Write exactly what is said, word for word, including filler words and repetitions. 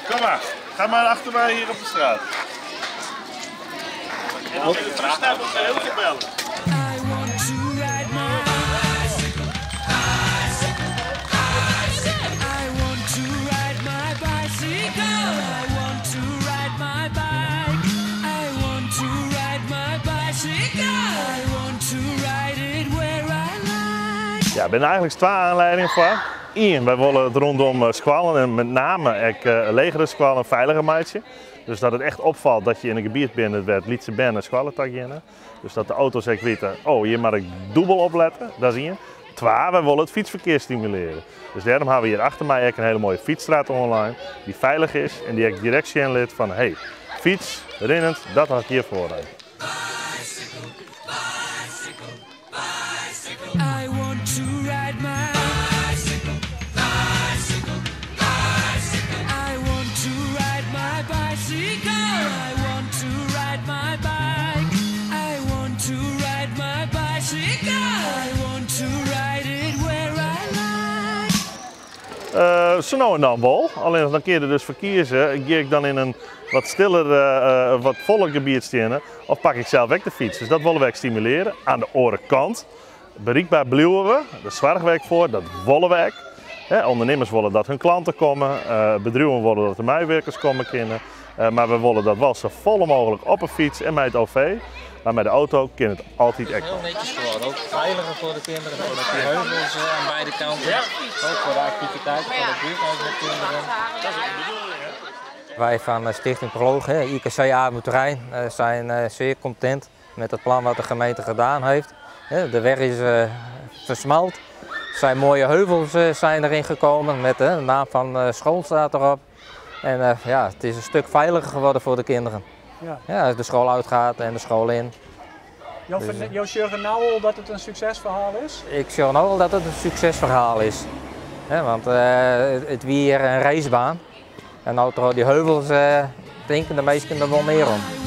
Kom maar, ga maar achter mij hier op de straat. En als je het vraagt, dan moet je heel veel bellen. Ja, ik ben eigenlijk twee aanleidingen voor. Eén, wij willen het rondom squallen en met name ik uh, legere squallen veiliger maken. Dus dat het echt opvalt dat je in een gebied bent, het werd Lietse Ben en squallentagje. Dus dat de auto's echt weten, oh hier mag ik dubbel opletten, dat is één. Twee, wij willen het fietsverkeer stimuleren. Dus daarom hebben we hier achter mij een hele mooie fietsstraat online die veilig is en die ik direct zien laat van hey, fiets, rennend, dat had ik hier voor. Uh, zo nou en dan wel, alleen dan kun je er dus voor kiezen, ga ik dan in een wat stiller, uh, uh, wat voller gebied staan of pak ik zelf weg de fiets. Dus dat willen we stimuleren. Aan de andere kant, bereikbaar blijven we, daar zorgen we voor, dat willen we. He, ondernemers willen dat hun klanten komen, uh, bedrijven willen dat de medewerkers komen kunnen, uh, maar we willen dat wel zo vol mogelijk op een fiets en met het O V. Maar met de auto kan het altijd echt. Heel netjes geworden, ook veiliger voor de kinderen, met die heuvels uh, aan beide kanten. Ja. Ook voor de activiteiten van de buurt met kinderen. Dat is de bedoeling, hè? Wij van Stichting Proloog, I K C Aardenmoederij, uh, zijn uh, zeer content met het plan wat de gemeente gedaan heeft. Uh, de weg is uh, versmalt. Er zijn mooie heuvels uh, zijn erin gekomen met uh, de naam van uh, school staat erop. En uh, ja, het is een stuk veiliger geworden voor de kinderen. Ja. Ja, als de school uitgaat en de school in. Jouw zeggen nou al dat het een succesverhaal is? Ik zeg nou al dat het een succesverhaal is. Ja, want uh, het weer een racebaan. En nou die heuvels uh, denken de meesten er wel meer om.